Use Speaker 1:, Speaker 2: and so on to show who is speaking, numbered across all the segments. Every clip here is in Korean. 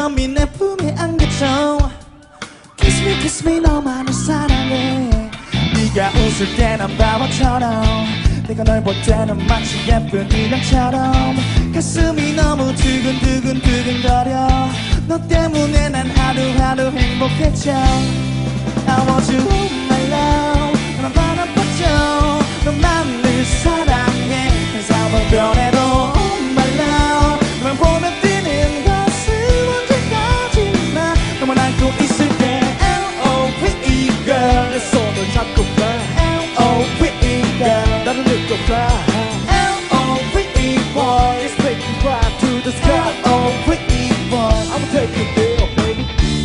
Speaker 1: 맘이 내 품에 안겨져. Kiss me kiss me 너만을 사랑해. 네가 웃을 때 난 바보처럼, 내가 널 볼 때는 마치 예쁜 인형처럼 가슴이 너무 두근두근 두근거려. 너 때문에 난 하루하루 행복해져. I want you in my love. 난 바라봐줘. 너만을 사랑해. 내 삶은 변해도 oh my love. 너만 보면 뛰는 가슴 언제까지나 너만 안고 있을게. L.O.V.E girl. 내 손을 잡고 가. L.O.V.E girl. 나를 느껴봐. L.O.V.E boy. Let's take you right to the sky. L.O.V.E boy. I'ma take you there baby.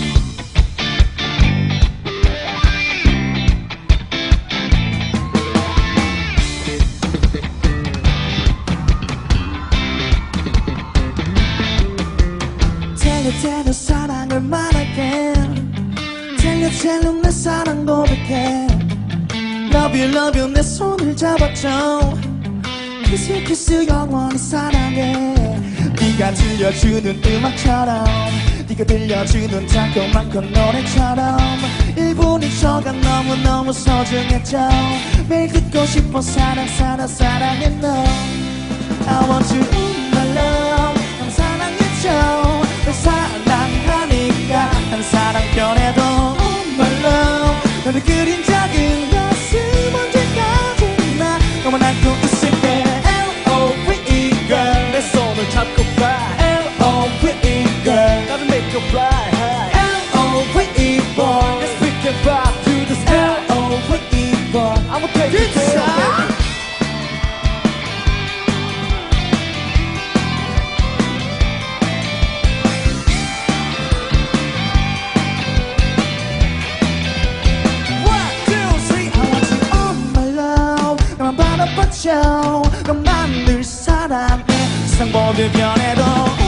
Speaker 1: 텔려 사랑을 말할게. 텔려 내 사랑 고백해. Love you love you 내 손을 잡아줘. Kiss you kiss you 영원히 사랑해. 네가 들려주는 음악처럼, 네가 들려주는 달콤한 노래처럼 1분인 저가 너무너무 소중해져. 매일 듣고 싶어 사랑 사랑 사랑해 너. I want you in my love. 난 사랑해줘. 널 사랑하니까 난 사랑 변해도 oh my love. 너를 그린 작은 가슴 언제까지나 너만 안고 있을게. L.O.V.E girl. 내 손을 잡고 가. L.O.V.E girl. 나를 make you fly high. L.O.V.E boy. Let's pick and fly to the sky. L.O.V.E boy. I'ma take you there. 너만 늘 사랑해. 세상 모든 변해도